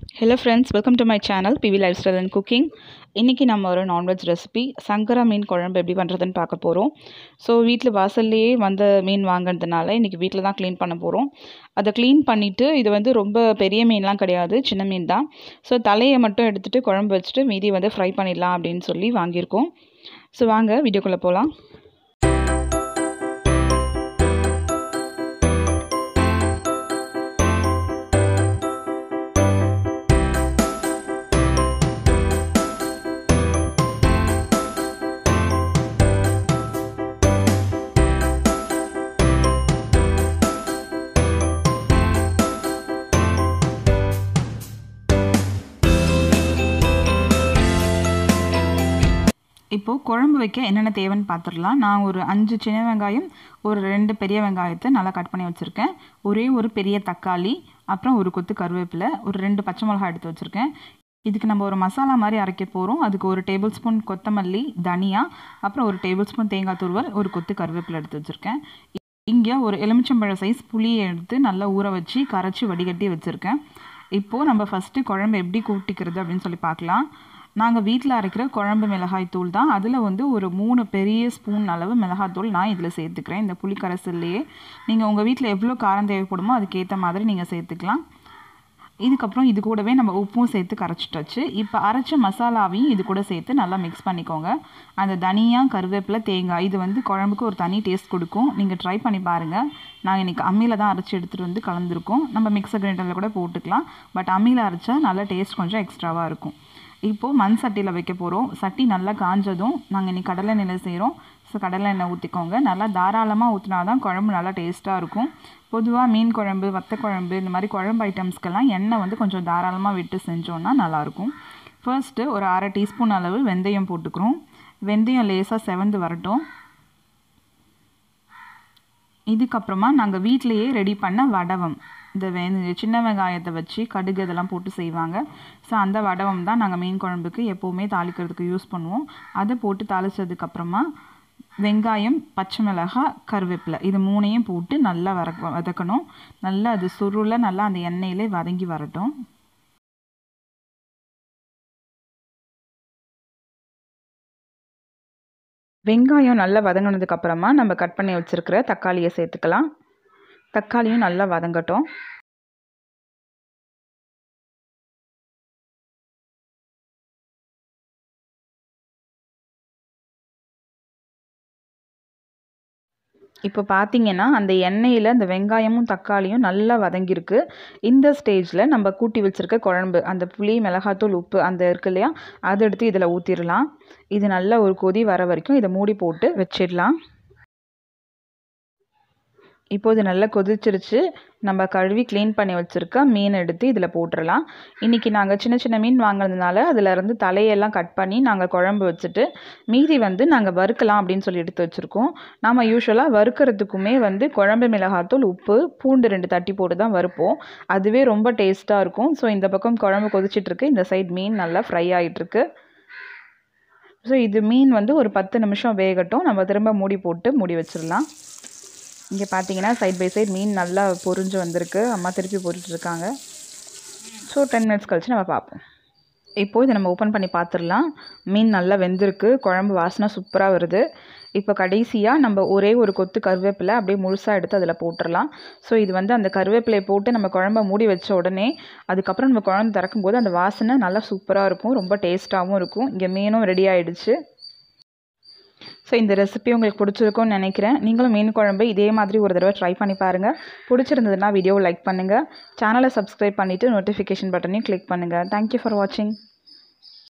Hello friends, welcome to my channel PV Lifestyle and Cooking. இன்றைக்கி நம்ம ஒரு non veg recipe சங்கரா மீன் குழம்பு எப்படி பண்ணுறதுன்னு பார்க்க போகிறோம். ஸோ வீட்டில் வாசல்லையே வந்த மீன் வாங்கினதுனால இன்றைக்கி வீட்டில் தான் க்ளீன் பண்ண போகிறோம். அதை க்ளீன் பண்ணிவிட்டு இது வந்து ரொம்ப பெரிய மீன்லாம் கிடையாது, சின்ன மீன் தான். ஸோ தலையை மட்டும் எடுத்துகிட்டு குழம்பு வச்சுட்டு மீதி வந்து ஃப்ரை பண்ணிடலாம் அப்படின்னு சொல்லி வாங்கியிருக்கோம். ஸோ வாங்க வீடியோக்குள்ளே போகலாம். இப்போது குழம்பு வைக்க என்னென்ன தேவைன்னு பார்த்துடலாம். நான் ஒரு 5 சின்ன வெங்காயம், ஒரு 2 பெரிய வெங்காயத்தை நல்லா கட் பண்ணி வச்சுருக்கேன். ஒரே ஒரு பெரிய தக்காளி, அப்புறம் ஒரு கொத்து கருவேப்பிலை, ஒரு 2 பச்சை மிளகாய் எடுத்து வச்சுருக்கேன். இதுக்கு நம்ம ஒரு மசாலா மாதிரி அரைக்க போகிறோம். அதுக்கு ஒரு டேபிள் ஸ்பூன் கொத்தமல்லி, தனியா, அப்புறம் ஒரு டேபிள் ஸ்பூன் தேங்காய் துருவல், ஒரு கொத்து கருவேப்பிலை எடுத்து வச்சுருக்கேன். இங்கே ஒரு எலுமிச்சம்பழ சைஸ் புளியை எடுத்து நல்லா ஊற வச்சு கரைச்சி வடிகட்டி வச்சுருக்கேன். இப்போது நம்ம ஃபஸ்ட்டு குழம்பு எப்படி கூட்டிக்கிறது அப்படின்னு சொல்லி பார்க்கலாம். நாங்கள் வீட்டில் அரைக்கிற குழம்பு மிளகாய் தூள் தான். அதில் வந்து ஒரு 3 பெரிய ஸ்பூன் அளவு மிளகாய்த்தூள் நான் இதில் சேர்த்துக்கிறேன். இந்த புளி கரைசல்லையே நீங்கள் உங்கள் வீட்டில் எவ்வளோ காரம் தேவைப்படுமோ அதுக்கேற்ற மாதிரி நீங்கள் சேர்த்துக்கலாம். இதுக்கப்புறம் இது கூடவே நம்ம உப்பும் சேர்த்து கரைச்சிட்டாச்சு. இப்போ அரைச்ச மசாலாவையும் இது கூட சேர்த்து நல்லா மிக்ஸ் பண்ணிக்கோங்க. அந்த தனியா, கருவேப்பிலை, தேங்காய் இது வந்து குழம்புக்கு ஒரு தனி டேஸ்ட் கொடுக்கும். நீங்கள் ட்ரை பண்ணி பாருங்கள். நாங்கள் இன்றைக்கி அம்மியில் தான் அரைச்சி எடுத்துகிட்டு வந்து கலந்துருக்கோம். நம்ம மிக்சர் கிரைண்டரில் கூட போட்டுக்கலாம். பட் அம்மியில் அரைச்சா நல்லா டேஸ்ட் கொஞ்சம் எக்ஸ்ட்ராவாக இருக்கும். இப்போது மண் சட்டியில் வைக்க போகிறோம். சட்டி நல்லா காஞ்சதும் நாங்கள் இன்றைக்கி கடலை எண்ணெய் செய்கிறோம். ஸோ கடலை எண்ணெய் ஊற்றிக்கோங்க. நல்லா தாராளமாக ஊற்றினா தான் குழம்பு நல்லா டேஸ்ட்டாக இருக்கும். பொதுவாக மீன் குழம்பு, வத்த குழம்பு, இந்த மாதிரி குழம்பு ஐட்டம்ஸ்க்கெல்லாம் எண்ணெய் வந்து கொஞ்சம் தாராளமாக விட்டு செஞ்சோன்னா நல்லாயிருக்கும். ஃபர்ஸ்ட்டு ஒரு 1/2 டீஸ்பூன் அளவு வெந்தயம் போட்டுக்கிறோம். வெந்தயம் லேசாக செவந்து வரட்டும். இதுக்கப்புறமா நாங்கள் வீட்டிலையே ரெடி பண்ண வடவம், இந்த சின்ன வெங்காயத்தை வச்சு கடுகு இதெல்லாம் போட்டு செய்வாங்க. ஸோ அந்த வடவம் தான் நாங்கள் மீன் குழம்புக்கு எப்போவுமே தாளிக்கிறதுக்கு யூஸ் பண்ணுவோம். அதை போட்டு தாளித்ததுக்கப்புறமா வெங்காயம், பச்சை மிளகாய், கருவேப்பிலை இது 3ஐயும் போட்டு நல்லா வதக்கணும். நல்லா அது சுருள நல்லா அந்த எண்ணெயிலே வதங்கி வரட்டும். வெங்காயம் நல்லா வதங்கினதுக்கப்புறமா நம்ம கட் பண்ணி வச்சுருக்கிற தக்காளியை சேர்த்துக்கலாம். தக்காளியும் நல்லா வதங்கட்டும். இப்போ பார்த்தீங்கன்னா அந்த எண்ணெயில் அந்த வெங்காயமும் தக்காளியும் நல்லா வதங்கியிருக்கு. இந்த ஸ்டேஜில் நம்ம கூட்டி வச்சுருக்க குழம்பு, அந்த புளி, மிளகாத்தூள், உப்பு அந்த இருக்கு இல்லையா, அதை எடுத்து இதில் ஊற்றிடலாம். இது நல்லா ஒரு கொதி வர வரைக்கும் இதை மூடி போட்டு வச்சிடலாம். இப்போது நல்லா கொதிச்சிருச்சு. நம்ம கழுவி க்ளீன் பண்ணி வச்சுருக்க மீன் எடுத்து இதில் போட்டுடலாம். இன்றைக்கி நாங்கள் சின்ன சின்ன மீன் வாங்கினதுனால அதிலேருந்து தலையெல்லாம் கட் பண்ணி நாங்கள் குழம்பு வச்சுட்டு மீதி வந்து நாங்கள் வறுக்கலாம் அப்படின்னு சொல்லி எடுத்து வச்சுருக்கோம். நம்ம யூஸ்வலாக வறுக்கிறதுக்குமே வந்து குழம்பு மிளகாத்தூள், உப்பு, பூண்டு 2 தட்டி போட்டு தான் வறுப்போம். அதுவே ரொம்ப டேஸ்ட்டாக இருக்கும். ஸோ இந்த பக்கம் குழம்பு கொதிச்சிட்ருக்கு, இந்த சைட் மீன் நல்லா ஃப்ரை ஆகிட்டுருக்கு. ஸோ இது மீன் வந்து ஒரு 10 நிமிஷம் வேகட்டும். நம்ம திரும்ப மூடி போட்டு மூடி வச்சிடலாம். இங்கே பார்த்தீங்கன்னா சைட் பை சைட் மீன் நல்லா பொரிஞ்சு வந்திருக்கு. அம்மா திருப்பி போட்டுட்ருக்காங்க. ஸோ 10 மினிட்ஸ் கழிச்சு நம்ம பார்ப்போம். இப்போது இதை நம்ம ஓப்பன் பண்ணி பார்த்துடலாம். மீன் நல்லா வெந்திருக்கு. குழம்பு வாசனை சூப்பராக வருது. இப்போ கடைசியாக நம்ம ஒரே ஒரு கொத்து கருவேப்பிலை அப்படியே முழுசாக எடுத்து அதில் போட்டுடலாம். ஸோ இது வந்து அந்த கருவேப்பிலையை போட்டு நம்ம குழம்பை மூடி வச்ச உடனே அதுக்கப்புறம் நம்ம குழம்பு திறக்கும்போது அந்த வாசனை நல்லா சூப்பராக இருக்கும். ரொம்ப டேஸ்ட்டாகவும் இருக்கும். இங்கே மீனும் ரெடி ஆகிடுச்சு. ஸோ இந்த ரெசிபி உங்களுக்கு பிடிச்சிருக்கும்னு நினைக்கிறேன். நீங்களும் மீன் குழம்பு இதே மாதிரி ஒரு தடவை ட்ரை பண்ணி பாருங்கள். பிடிச்சிருந்ததுன்னா வீடியோவை லைக் பண்ணுங்கள். சேனலை சப்ஸ்கிரைப் பண்ணிவிட்டு நோட்டிஃபிகேஷன் பட்டனையும் கிளிக் பண்ணுங்கள். தேங்க்யூ ஃபார் வாட்சிங்.